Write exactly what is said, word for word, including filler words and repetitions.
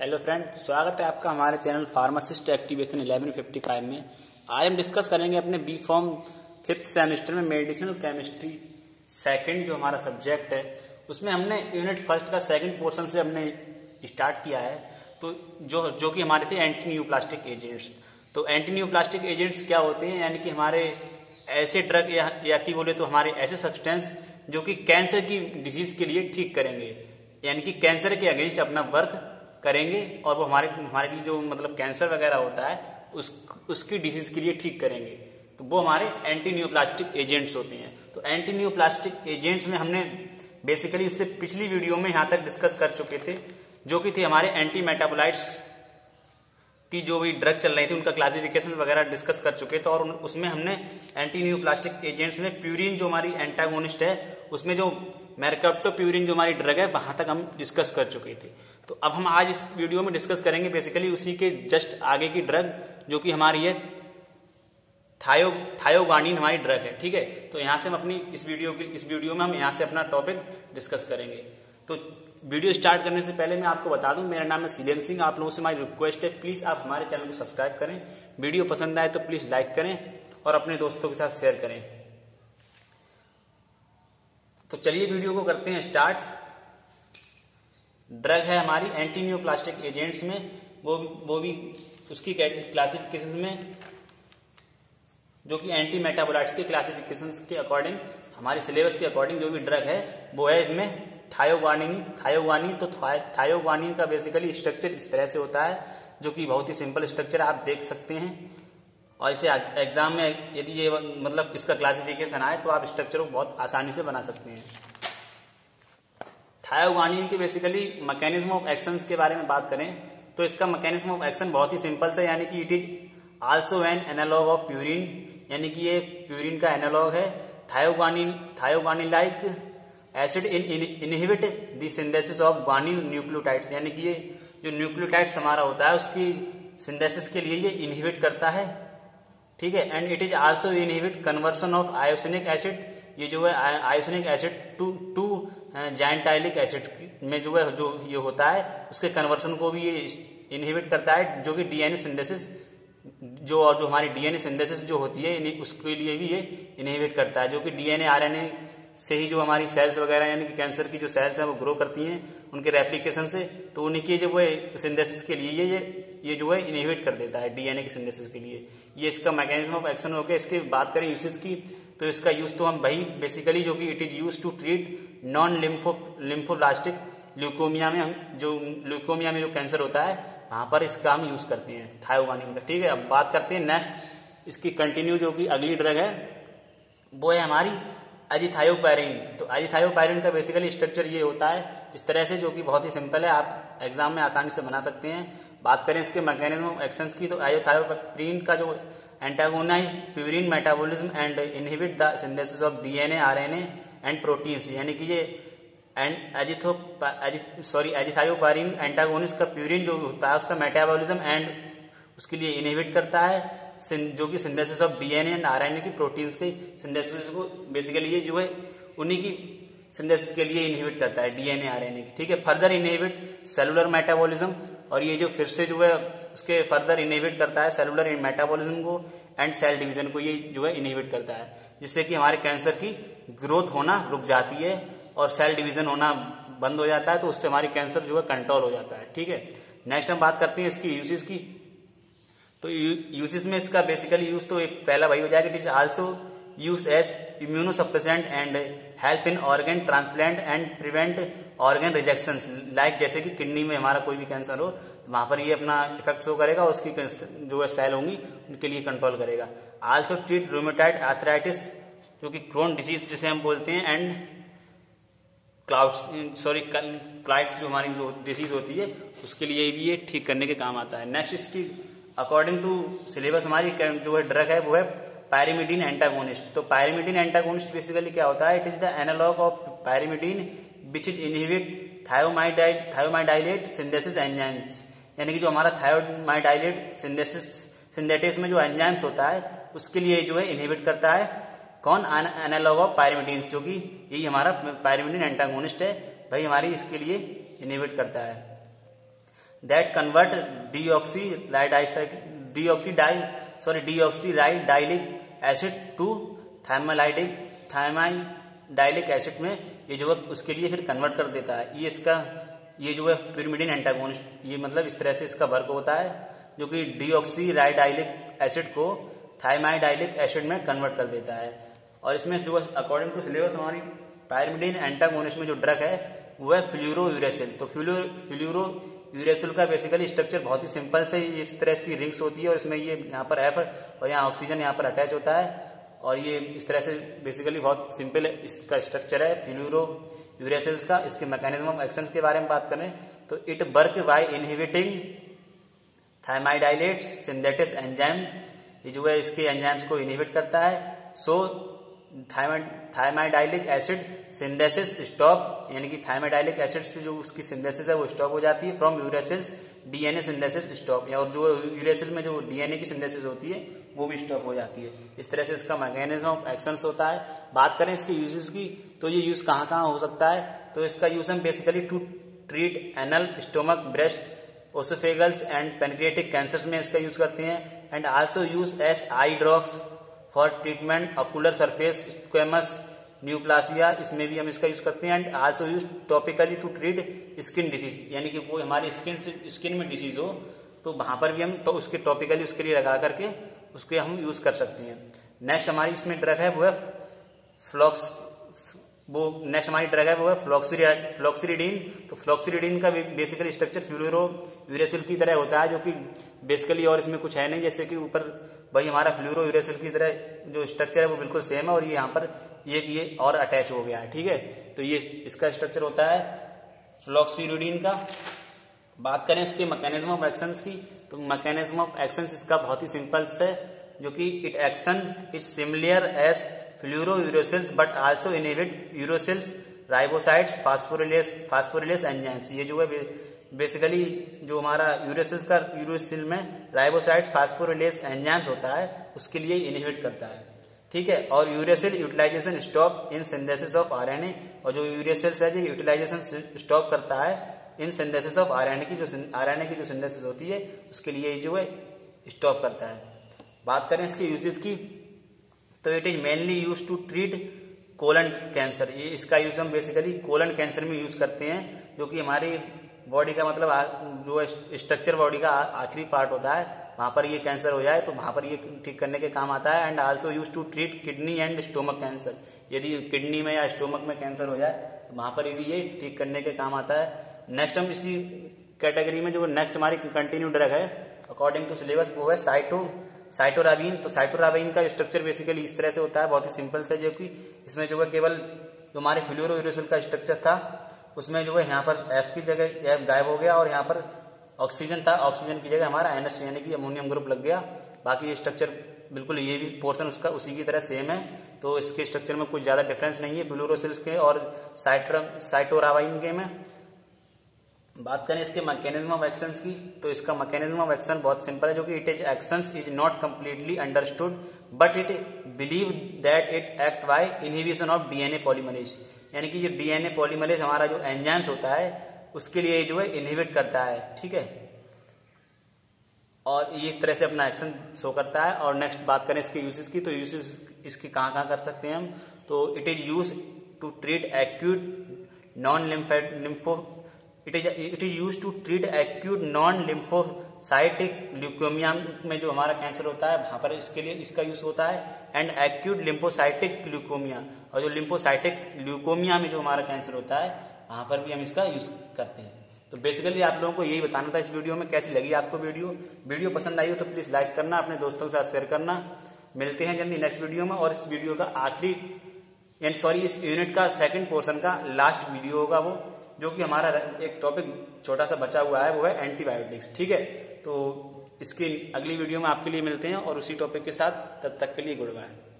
Hello friend, स्वागत है आपका हमारे channel pharmacist activation eleven fifty five में। आज हम डिस्कस करेंगे अपने बी फॉर्म फिफ्थ सेमेस्टर में मेडिसिनल केमिस्ट्री सेकंड जो हमारा सब्जेक्ट है उसमें हमने यूनिट फर्स्ट का सेकंड पोर्शन से हमने स्टार्ट किया है। तो जो जो कि हमारे थे एंटी न्यूप्लास्टिक एजेंट्स। तो एंटी न्यूप्लास्टिक एजेंट्स क्या होते हैं, यानी कि हमारे ऐसे ड्रग या, या कि बोले तो हमारे ऐसे सब्सटेंस जो कि कैंसर की डिजीज के लिए ठीक करेंगे, यानी कि कैंसर के अगेंस्ट अपना वर्क करेंगे और वो हमारे हमारे लिए जो मतलब कैंसर वगैरह होता है उस उसकी डिजीज के लिए ठीक करेंगे। तो वो हमारे एंटी न्यूप्लास्टिक एजेंट्स होते हैं। तो एंटी न्यूप्लास्टिक एजेंट्स में हमने बेसिकली इससे पिछली वीडियो में यहाँ तक डिस्कस कर चुके थे, जो कि थे हमारे एंटी मेटाबोलाइट्स की जो भी ड्रग चल रही थी उनका क्लासिफिकेशन वगैरह डिस्कस कर चुके थे। और उसमें हमने एंटी न्यूप्लास्टिक एजेंट्स में प्यूरिन जो हमारी एंटागोनिस्ट है उसमें जो मेरकैप्टोप्यूरिन जो हमारी ड्रग है वहां तक हम डिस्कस कर चुके थे। तो अब हम आज इस वीडियो में डिस्कस करेंगे बेसिकली उसी के जस्ट आगे की ड्रग जो कि हमारी है थायो थायोगानिन हमारी ड्रग है। ठीक है, तो यहां से हम अपनी इस वीडियो की इस वीडियो में हम यहां से अपना टॉपिक डिस्कस करेंगे। तो वीडियो स्टार्ट करने से पहले मैं आपको बता दूं, मेरा नाम है सीलियन सिंह। आप लोगों से हमारी रिक्वेस्ट है, प्लीज आप हमारे चैनल को सब्सक्राइब करें, वीडियो पसंद आए तो प्लीज लाइक करें और अपने दोस्तों के साथ शेयर करें। तो चलिए वीडियो को करते हैं स्टार्ट। ड्रग है हमारी एंटी न्यूप्लास्टिक एजेंट्स में, वो वो भी उसकी क्लासिफिकेशन में जो कि एंटी मेटाबोलाइट्स के क्लासिफिकेशन के अकॉर्डिंग हमारे सिलेबस के अकॉर्डिंग जो भी ड्रग है वो है इसमें थायोगानिन थायोगानिन तो थायोगानिन का बेसिकली स्ट्रक्चर इस तरह से होता है, जो कि बहुत ही सिंपल स्ट्रक्चर आप देख सकते हैं। और इसे एग्जाम में यदि ये मतलब इसका क्लासिफिकेशन आए तो आप स्ट्रक्चर को बहुत आसानी से बना सकते हैं। थायोगानिन के बेसिकली मैकेनिज्म ऑफ एक्शन के बारे में बात करें तो इसका मैकेनिज्म ऑफ एक्शन बहुत ही सिंपल से, यानी कि it is also an analog of purine, यानी कि ये प्यूरिन का एनालॉग है। Thioguanine thioguanine like acid in inhibit the synthesis of guanine nucleotides, यानी कि ये जो न्यूक्लियोटाइड्स हमारा होता है उसकी सिंथेसिस के लिए ये इनहिबिट करता है। ठीक है, and it is also inhibit conversion of inosinic acid, ये जो है inosinic acid to to xanthylic acid में जो है जो ये होता है उसके कन्वर्सन को भी ये इनहिबिट करता है, जो कि डीएनए सिंथेसिस जो और जो हमारी डीएनए सिंथेसिस जो होती है उसके लिए भी ये इनहिबिट करता है, जो कि डीएनए आरएनए से ही जो हमारी सेल्स वगैरह यानी कि कैंसर की जो सेल्स हैं वो ग्रो करती हैं उनके रेप्लिकेशन से, तो उनकी जो है सिंथेसिस के लिए ये ये जो है इनहिबिट कर देता है डीएनए की सिंथेसिस के लिए। ये इसका मैकेनिज्म ऑफ एक्शन हो गया। इसकी बात करें यूसेज की तो इसका यूज तो हम भाई बेसिकली जो कि it is use to treat non lympho lymphoblastic leukaemia में, हम जो ल्यूकोमिया में जो कैंसर होता है वहां पर इसका हम यूज करते हैं थायोगानिन का। ठीक है, अब बात करते हैं नेक्स्ट इसकी कंटिन्यू जो कि अगली ड्रग है वो है हमारी एजिथायोपायरिन। तो एजिथायोपायरिन का बेसिकली स्ट्रक्चर ये होता है इस तरह से, जो कि बहुत ही सिंपल है, आप एग्जाम में आसानी से बना सकते हैं। बात करें इसके मैकेनिज्म ऑफ एक्शंस की तो एजिथायोपायरिन का जो antagonize purine metabolism and inhibit the synthesis of DNA RNA and proteins, यानी कि ये and azathio sorry azathioprine antagonist का प्यूरिन जो होता है उसका मेटाबॉलिज्म एंड उसके लिए इनहिबिट करता है, जो कि synthesis of DNA and RNA की प्रोटीन्स की सिंथेसिस को बेसिकली ये जो है उन्हीं की सिंथेसिस के लिए इनहिबिट करता है डीएनए आरएनए की। ठीक है, फर्दर इनहिबिट सेलुलर मेटाबॉलिज्म, और ये जो फिर से जो है उसके फर्दर इनहिबिट करता है सेलुलर मेटाबॉलिज्म को एंड सेल डिवीजन को, ये जो है इनहिबिट करता है, जिससे कि हमारे कैंसर की ग्रोथ होना रुक जाती है और सेल डिवीजन होना बंद हो जाता है, तो उससे हमारी कैंसर जो है कंट्रोल हो जाता है। ठीक है, नेक्स्ट हम बात करते हैं इसकी यूजेस की। तो यूजेस में इसका बेसिकली यूज तो एक पहला वही हो जाएगा, it is also use as immunosuppressant and help in organ transplant and prevent organ rejection, like जैसे कि किडनी में हमारा कोई भी कैंसर हो तो वहां पर ये अपना इफेक्ट शो करेगा, उसकी जो है सेल होंगी उनके लिए कंट्रोल करेगा। आल्सो ट्रीट रूमेटाइड आर्थराइटिस, जो कि क्रोन डिजीज जिसे हम बोलते हैं, एंड क्लाउड्स सॉरी क्लाइड्स जो हमारी जो डिजीज होती है उसके लिए भी ये ठीक करने के काम आता है। नेक्स्ट इसकी अकॉर्डिंग टू सिलेबस हमारी जो है ड्रग है वो है पायरिमिडीन एंटागोनिस्ट। तो पायरिमिडीन एंटागोनिस्ट बेसिकली क्या होता है, it is the analog of pyrimidine which is inhibit thymidide thymidylate synthesis enzymes, यानी कि जो हमारा थायोमाइडाइलेट सिंथेसिस सिंथेटिस में जो एंजाइम्स होता है उसके लिए जो है इनहिबिट करता है। कौन? एनालॉग ऑफ पायरिमिडीन, जो कि यही हमारा पायरिमिडीन एंटागोनिस्ट है भाई, हमारी इसके लिए इनहिबिट करता है। That convert deoxy deoxy di sorry deoxy dylic acid to thymalidic thymidylic acid में ये जो है उसके लिए फिर कन्वर्ट कर देता है। ये इसका ये जो है pyrimidine एंटागोनिस्ट, ये मतलब इस तरह से इसका वर्क होता है जो कि डीऑक्सी डाइलिक एसिड को थाइमाइडाइलिक एसिड में कन्वर्ट कर देता है। और इसमें जो है अकॉर्डिंग टू सिलेबस हमारी pyrimidine एंटागोनिस्ट में जो ड्रग है वो है फ्लूरोयूरेसिल। तो फ्लूरो फ्लूरोयूरेसिल का बेसिकली स्ट्रक्चर बहुत ही सिंपल से इस तरह की रिंग्स होती है और इसमें ये यहाँ पर एफ और यहाँ ऑक्सीजन यहाँ पर अटैच होता है और ये इस तरह से बेसिकली बहुत सिंपल इसका स्ट्रक्चर है फ्लूरोयूरेसिल्स का। इसके मैकेनिज्म ऑफ एक्शन के बारे में बात करें तो it work by inhibiting thymidylates synthetase enzyme, ये जो है इसके एंजाइम्स को इनहिबिट करता है। So thymidylic acid synthesis stop, यानी कि थाइमाइडाइलिक एसिड से जो उसकी सिंथेसिस है वो स्टॉप हो जाती है। From uracils DNA synthesis stop, और जो यूरेसिल में जो डीएनए की सिंथेसिस होती है वो भी स्टॉप हो जाती है। इस तरह से इसका मैकेनिज्म ऑफ एक्शन होता है। बात करें इसके यूजेस की तो ये यूज कहाँ कहाँ हो सकता है, तो इसका यूज हम basically to treat anal, stomach, breast, oesophageals and pancreatic cancers में इसका यूज करते हैं। And also use as eye drop for treatment ocular surface squamous neoplasia, इसमें भी हम इसका यूज करते हैं। And also use topically to treat skin disease, यानी कि कोई हमारी स्किन स्किन में डिसीज हो तो वहां पर भी हम तो उसके टॉपिकली उसके लिए लगा करके उसके हम यूज कर सकते हैं। नेक्स्ट हमारी इसमें ड्रग है वो है फ्लॉक्स वो नेक्स्ट हमारी ड्रग है वो है फ्लॉक्सीरिडीन। तो फ्लॉक्सीरिडीन का बेसिकली स्ट्रक्चर फ्लूरोयूरेसिल की तरह होता है, जो कि बेसिकली और इसमें कुछ है नहीं, जैसे कि ऊपर वही हमारा फ्लूरोयूरेसिल की तरह जो स्ट्रक्चर है वो बिल्कुल सेम है और ये यहाँ पर ये ये और अटैच हो गया है। ठीक है, तो ये इसका स्ट्रक्चर होता है फ्लॉक्सीरिडीन का। बात करें इसके मैकेनिज्म ऑफ एक्शंस की तो मैकेनिज्म ऑफ एक्शंस इसका बहुत ही सिंपल है, जो कि it action is similar as fluorouracils but also inhibit uracils ribosides phosphorylase phosphorylase enzymes. ये जो है बेसिकली जो हमारा यूरोसिल्स का यूरोसिल में राइबोसाइट्स फास्फोरिलेस एंजाइम्स होता है उसके लिए इनहिबिट करता है। ठीक है, और uracil utilisation stop in synthesis of RNA, और जो यूरेसिल्स है जो यूटिलाइजेशन स्टॉप करता है इन सिंथेसिस ऑफ आरएनए की जो आरएनए की जो सिंथेसिस होती है उसके लिए जो है स्टॉप करता है। बात करें इसके यूजेस की तो it is mainly use to treat colon cancer. ये इसका यूज हम बेसिकली कोलन कैंसर में यूज करते हैं, जो कि हमारी बॉडी का मतलब जो स्ट्रक्चर बॉडी का आखिरी पार्ट होता है वहां पर ये कैंसर हो जाए तो वहां पर ये ठीक करने के काम आता है। And also use to treat kidney and stomach cancer, यदि किडनी में या स्टोमक में कैंसर हो जाए तो वहां पर भी ये ठीक करने के काम आता है। नेक्स्ट हम इसी कैटेगरी में जो नेक्स्ट हमारी कंटिन्यू ड्रग है अकॉर्डिंग टू सिलेबस वो है साइटो साइटोराबिन। तो साइटोराबिन का स्ट्रक्चर बेसिकली इस तरह से होता है, बहुत ही सिंपल से, जो कि इसमें जो है केवल जो हमारे फ्लूरोयूरेसिल का स्ट्रक्चर था उसमें जो है यहाँ पर एफ की जगह एफ गायब हो गया और यहाँ पर ऑक्सीजन था, ऑक्सीजन की जगह हमारा एनएच यानी कि अमोनियम ग्रुप लग गया। बाकी ये स्ट्रक्चर बिल्कुल ये भी पोर्शन उसका उसी की तरह सेम है, तो इसके स्ट्रक्चर में कुछ ज्यादा डिफरेंस नहीं है फ्लूरोसिल्स के और साइटोराबिन के में। बात करें इसके मैकेनिज्म ऑफ एक्शंस की तो इसका मैकेनिज्म ऑफ एक्शन बहुत सिंपल है, जो कि it is actions is not completely understood but it believe that it act by inhibition of DNA polymerase, यानी कि जो डीएनए पॉलीमरेज हमारा जो एंजाइम्स होता है उसके लिए जो है इनहिबिट करता है। ठीक है, और ये इस तरह से अपना एक्शन शो करता है। और नेक्स्ट बात करें इसके यूजेस की तो यूजेस इसके कहाँ कहाँ कर सकते हैं हम, तो it is use to treat acute non lympho it is it is use to treat acute non lymphocytic leukaemia में जो हमारा कैंसर होता है वहां पर इसके लिए इसका यूज होता है। एंड एक्यूट लिम्फोसाइटिक ल्यूकोमिया, और जो लिम्फोसाइटिक ल्यूकोमिया में जो हमारा कैंसर होता है वहां पर भी हम इसका यूज करते हैं। तो बेसिकली आप लोगों को यही बताना था इस वीडियो में। कैसी लगी आपको वीडियो वीडियो पसंद आई हो तो प्लीज लाइक करना, अपने दोस्तों के साथ शेयर करना। मिलते हैं जल्दी नेक्स्ट वीडियो में, और इस वीडियो का आखिरी एंड सॉरी इस यूनिट का सेकंड पोर्शन का लास्ट वीडियो होगा वो, जो कि हमारा एक टॉपिक छोटा सा बचा हुआ है वो है एंटीबायोटिक्स। ठीक है, तो इसकी अगली वीडियो में आपके लिए मिलते हैं और उसी टॉपिक के साथ, तब तक के लिए गुड बाय।